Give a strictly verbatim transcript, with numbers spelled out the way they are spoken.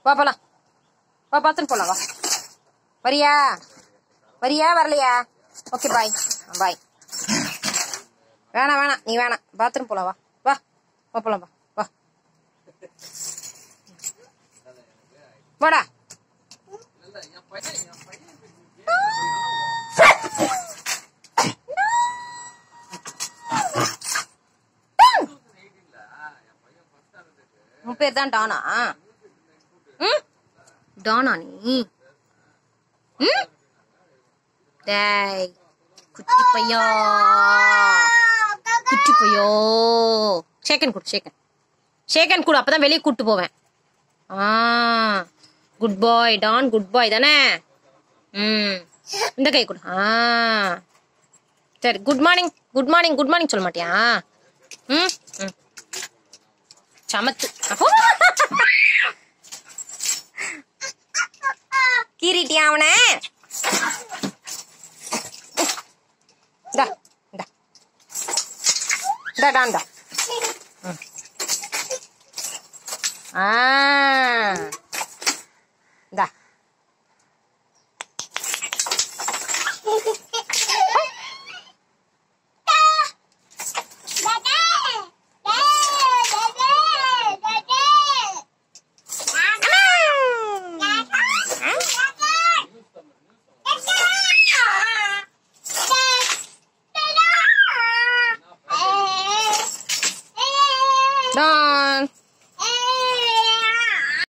வா போலாம், வா பாத்துன்னு போலாம், வா. வரியா வரியா வரலையா? Okay bye bye. வேணாம் வேணாம் நீ வேணாம், பாத்ரூம் போலாம், வா வா வா போலாம், வா வா வாடா. உன் பேர் தான் டானா? ம் டானா நீ? ம் டேய் குட்டி பையா, குட்டி பையோ, ஷேக்கன் கொடு, ஷேக்கன் ஷேக்கன் கொடு, அப்பதான் வெளியே கூட்டு போவேன். ஆ குட் பாய் டான், குட் பாய் தானே? ம் இந்த கை கொடு. ஆ சரி, good morning good morning good morning சொல்ல மாட்டியா? ம் ம் சமத்து. கீரிட்டியா அவனை? இந்தா இந்தா இந்தா டான்டா. ஆ இந்தா டான்.